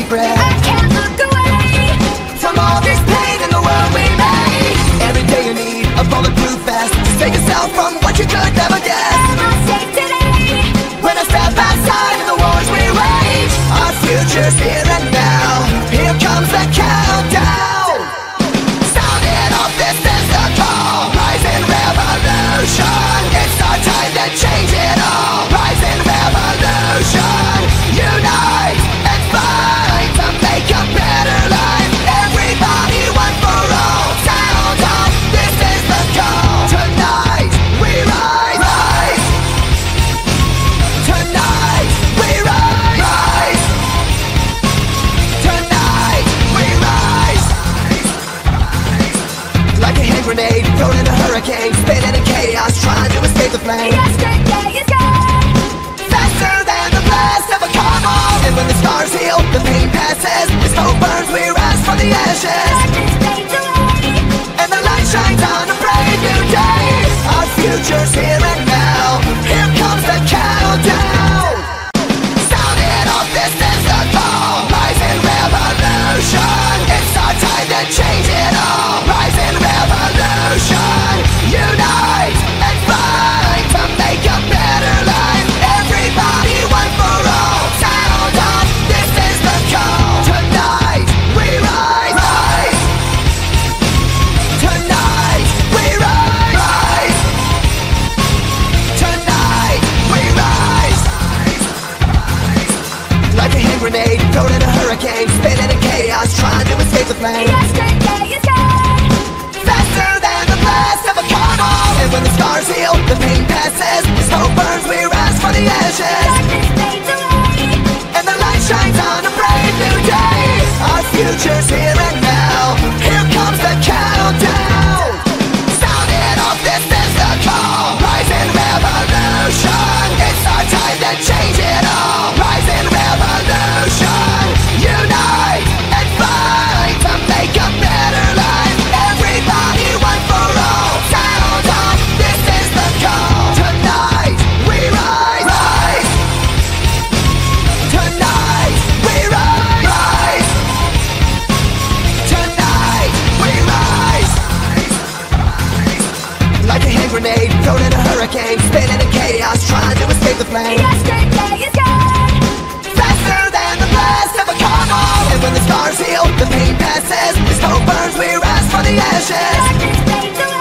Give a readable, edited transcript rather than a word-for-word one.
breath. I can't look away from all this pain in the world we made. Every day you need a bulletproof vest to save yourself from what you could never guess. I'm not safe today When I step outside in the wars we wage, our future's here and now. Here comes the countdown. Sounding off, this is the call. Rising revolution. It's our time to change it all. Rising revolution. Unite and fight to make a better life. Everybody, one for all. Sound off, this is the call. Tonight we rise, rise. Tonight we rise, rise. Tonight we rise. Like a hand grenade thrown in a hurricane, spinning in chaos, trying to escape the flame. Yesterday is gone. Faster than the blast of a car bomb. And when the scars heal, the pain passes. As hope burns, we rise from the ashes. Darkness fades away. And the light shines on a brand new day. Our future's here and now. Here comes the countdown. Sounding off, this is the call. Rising revolution. It's our time to change it all. Rising revolution. Unite and fight to make a better life. Everybody, one for all. Sound off, this is the call. Tonight we rise, rise. Tonight we rise, rise. Tonight we rise. Like a hand grenade thrown in a hurricane, spinning in chaos, trying to escape the flame. Yesterday is gone. Faster than the blast of a car bomb. And when the scars heal, the pain passes. As hope burns, we rise from the ashes. Darkness fades away. And the light shines on a brand new day. Our future's here and now. Here comes the countdown. Sounding off, this is the call. Rising revolution. It's our time to change it all. Rising revolution. Unite and fight to make a better life. Everybody, one for all. Sound off, this is the call. Tonight we rise, rise. Tonight we rise, rise. Tonight we rise. Like a hand grenade thrown in a hurricane, spinning in chaos, trying to escape the flame. Yesterday is gone. Faster than the blast of a car bomb. And when the scars heal, the pain passes. As hope burns, we rise from the ashes. Darkness fades away.